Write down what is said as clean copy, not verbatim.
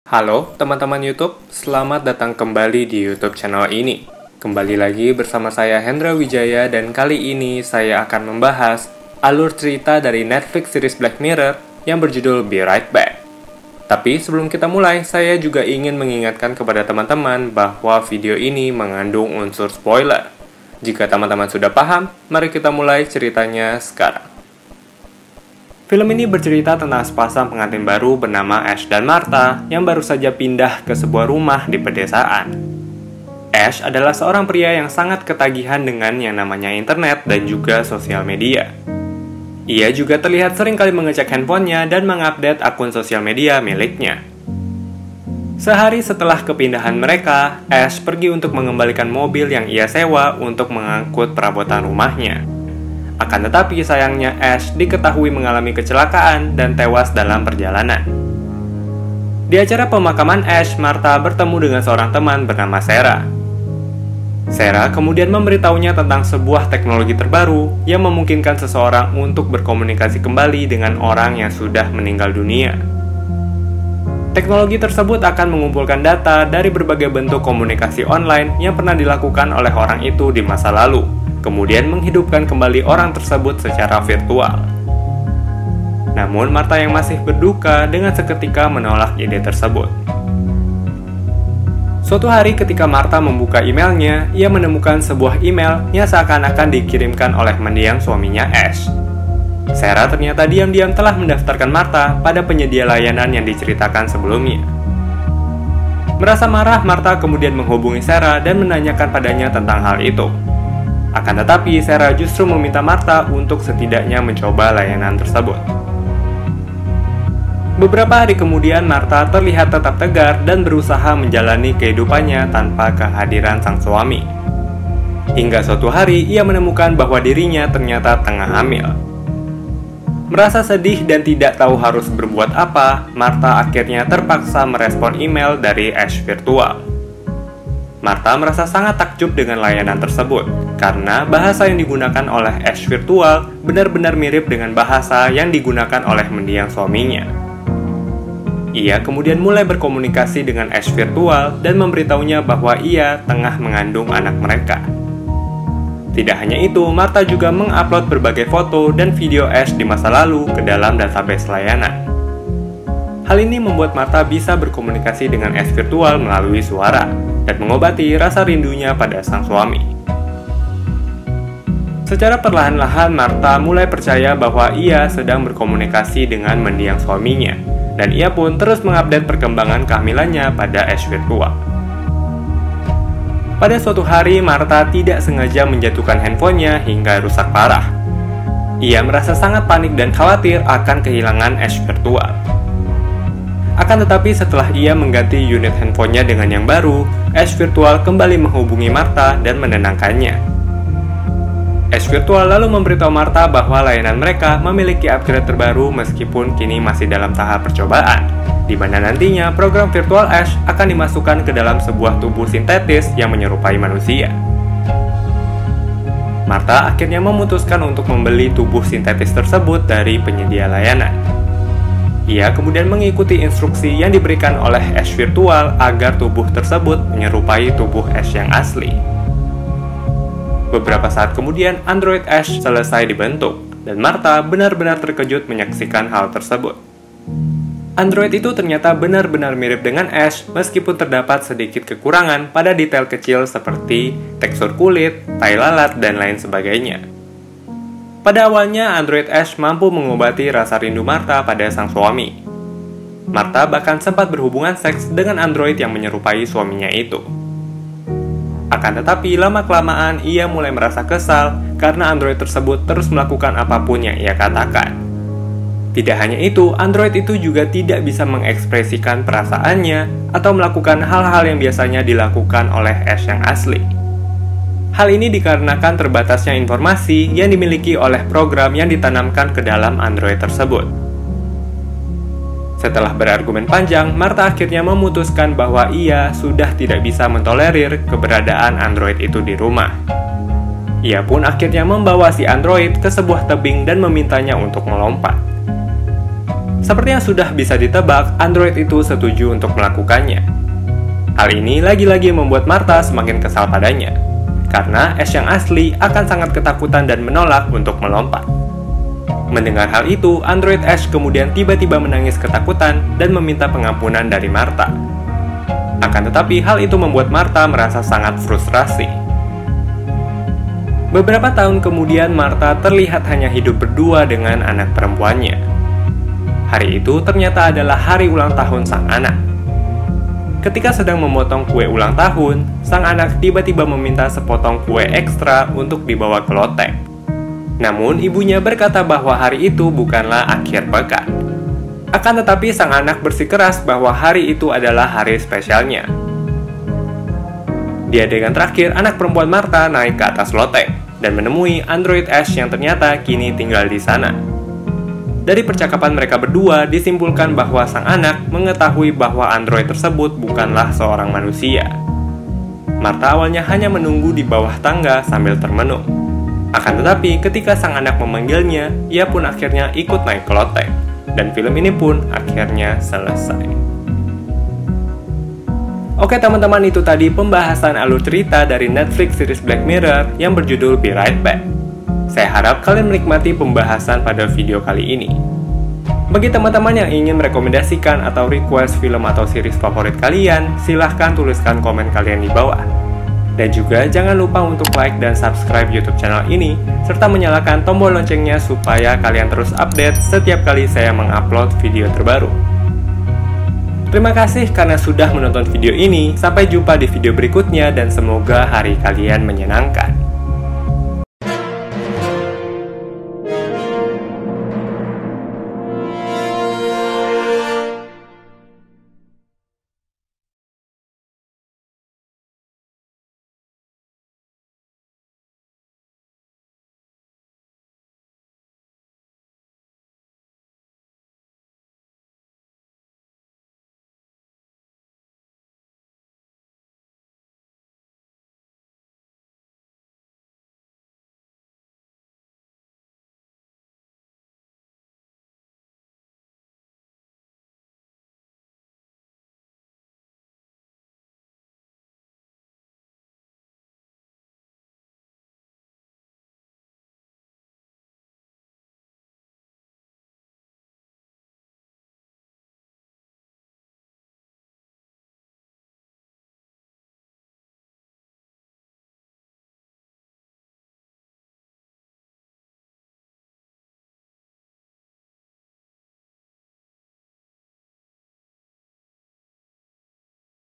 Halo teman-teman YouTube, selamat datang kembali di YouTube channel ini. Kembali lagi bersama saya Hendra Wijaya dan kali ini saya akan membahas alur cerita dari Netflix series Black Mirror yang berjudul Be Right Back. Tapi sebelum kita mulai, saya juga ingin mengingatkan kepada teman-teman bahwa video ini mengandung unsur spoiler. Jika teman-teman sudah paham, mari kita mulai ceritanya sekarang. Film ini bercerita tentang sepasang pengantin baru bernama Ash dan Martha yang baru saja pindah ke sebuah rumah di pedesaan. Ash adalah seorang pria yang sangat ketagihan dengan yang namanya internet dan juga sosial media. Ia juga terlihat sering kali mengecek handphonenya dan mengupdate akun sosial media miliknya. Sehari setelah kepindahan mereka, Ash pergi untuk mengembalikan mobil yang ia sewa untuk mengangkut perabotan rumahnya. Akan tetapi sayangnya Ash diketahui mengalami kecelakaan dan tewas dalam perjalanan. Di acara pemakaman Ash, Martha bertemu dengan seorang teman bernama Sarah. Sarah kemudian memberitahunya tentang sebuah teknologi terbaru yang memungkinkan seseorang untuk berkomunikasi kembali dengan orang yang sudah meninggal dunia. Teknologi tersebut akan mengumpulkan data dari berbagai bentuk komunikasi online yang pernah dilakukan oleh orang itu di masa lalu, kemudian menghidupkan kembali orang tersebut secara virtual. Namun, Martha yang masih berduka dengan seketika menolak ide tersebut. Suatu hari ketika Martha membuka emailnya, ia menemukan sebuah email yang seakan-akan dikirimkan oleh mendiang suaminya Ash. Sarah ternyata diam-diam telah mendaftarkan Martha pada penyedia layanan yang diceritakan sebelumnya. Merasa marah, Martha kemudian menghubungi Sarah dan menanyakan padanya tentang hal itu. Akan tetapi, Sarah justru meminta Martha untuk setidaknya mencoba layanan tersebut. Beberapa hari kemudian, Martha terlihat tetap tegar dan berusaha menjalani kehidupannya tanpa kehadiran sang suami. Hingga suatu hari, ia menemukan bahwa dirinya ternyata tengah hamil. Merasa sedih dan tidak tahu harus berbuat apa, Martha akhirnya terpaksa merespon email dari Ash virtual. Martha merasa sangat takjub dengan layanan tersebut, karena bahasa yang digunakan oleh Ash virtual benar-benar mirip dengan bahasa yang digunakan oleh mendiang suaminya. Ia kemudian mulai berkomunikasi dengan Ash virtual dan memberitahunya bahwa ia tengah mengandung anak mereka. Tidak hanya itu, Martha juga mengupload berbagai foto dan video Ash di masa lalu ke dalam database layanan. Hal ini membuat Martha bisa berkomunikasi dengan Ash virtual melalui suara dan mengobati rasa rindunya pada sang suami. Secara perlahan-lahan, Martha mulai percaya bahwa ia sedang berkomunikasi dengan mendiang suaminya, dan ia pun terus mengupdate perkembangan kehamilannya pada Ash virtual. Pada suatu hari, Martha tidak sengaja menjatuhkan handphonenya hingga rusak parah. Ia merasa sangat panik dan khawatir akan kehilangan Ash virtual. Akan tetapi setelah ia mengganti unit handphonenya dengan yang baru, Ash virtual kembali menghubungi Martha dan menenangkannya. Ash virtual lalu memberitahu Martha bahwa layanan mereka memiliki upgrade terbaru meskipun kini masih dalam tahap percobaan, di mana nantinya program virtual Ash akan dimasukkan ke dalam sebuah tubuh sintetis yang menyerupai manusia. Martha akhirnya memutuskan untuk membeli tubuh sintetis tersebut dari penyedia layanan. Ia kemudian mengikuti instruksi yang diberikan oleh Ash virtual agar tubuh tersebut menyerupai tubuh Ash yang asli. Beberapa saat kemudian, android Ash selesai dibentuk, dan Martha benar-benar terkejut menyaksikan hal tersebut. Android itu ternyata benar-benar mirip dengan Ash meskipun terdapat sedikit kekurangan pada detail kecil seperti tekstur kulit, tai lalat, dan lain sebagainya. Pada awalnya, android Ash mampu mengobati rasa rindu Martha pada sang suami. Martha bahkan sempat berhubungan seks dengan android yang menyerupai suaminya itu. Akan tetapi, lama-kelamaan ia mulai merasa kesal karena android tersebut terus melakukan apapun yang ia katakan. Tidak hanya itu, android itu juga tidak bisa mengekspresikan perasaannya atau melakukan hal-hal yang biasanya dilakukan oleh Ash yang asli. Hal ini dikarenakan terbatasnya informasi yang dimiliki oleh program yang ditanamkan ke dalam android tersebut. Setelah berargumen panjang, Martha akhirnya memutuskan bahwa ia sudah tidak bisa mentolerir keberadaan android itu di rumah. Ia pun akhirnya membawa si android ke sebuah tebing dan memintanya untuk melompat. Seperti yang sudah bisa ditebak, android itu setuju untuk melakukannya. Hal ini lagi-lagi membuat Martha semakin kesal padanya, karena Ash yang asli akan sangat ketakutan dan menolak untuk melompat. Mendengar hal itu, android Ash kemudian tiba-tiba menangis ketakutan dan meminta pengampunan dari Martha. Akan tetapi, hal itu membuat Martha merasa sangat frustrasi. Beberapa tahun kemudian, Martha terlihat hanya hidup berdua dengan anak perempuannya. Hari itu ternyata adalah hari ulang tahun sang anak. Ketika sedang memotong kue ulang tahun, sang anak tiba-tiba meminta sepotong kue ekstra untuk dibawa ke loteng. Namun, ibunya berkata bahwa hari itu bukanlah akhir pekan. Akan tetapi, sang anak bersikeras bahwa hari itu adalah hari spesialnya. Di adegan terakhir, anak perempuan Martha naik ke atas loteng dan menemui android Ash yang ternyata kini tinggal di sana. Dari percakapan mereka berdua, disimpulkan bahwa sang anak mengetahui bahwa android tersebut bukanlah seorang manusia. Martha awalnya hanya menunggu di bawah tangga sambil termenung. Akan tetapi, ketika sang anak memanggilnya, ia pun akhirnya ikut naik ke loteng. Dan film ini pun akhirnya selesai. Oke teman-teman, itu tadi pembahasan alur cerita dari Netflix series Black Mirror yang berjudul Be Right Back. Saya harap kalian menikmati pembahasan pada video kali ini. Bagi teman-teman yang ingin merekomendasikan atau request film atau series favorit kalian, silahkan tuliskan komen kalian di bawah. Dan juga jangan lupa untuk like dan subscribe YouTube channel ini, serta menyalakan tombol loncengnya supaya kalian terus update setiap kali saya mengupload video terbaru. Terima kasih karena sudah menonton video ini, sampai jumpa di video berikutnya dan semoga hari kalian menyenangkan.